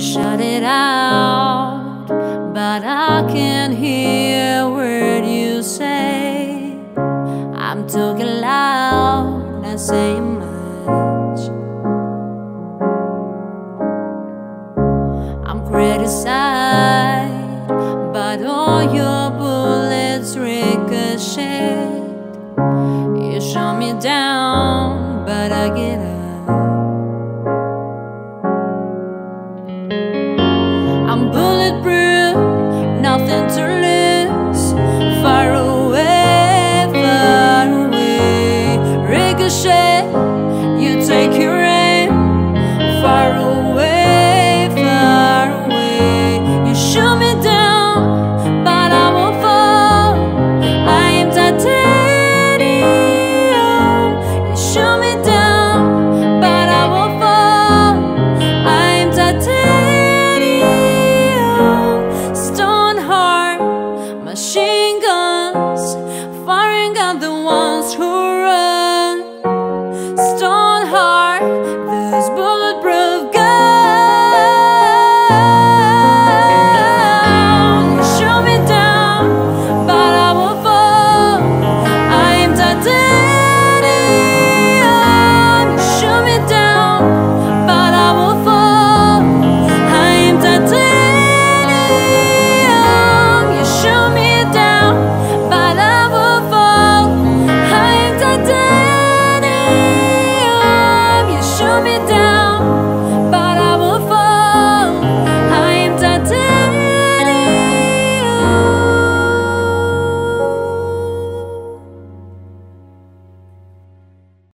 shut it out, but I can hear what you say. I'm talking loud, not saying much. I'm criticized, but all your bullets ricochet. You shut me down, but I get up. I'm bulletproof, nothing to lose. Far away, far away. Ricochet, you take your aim. Far away.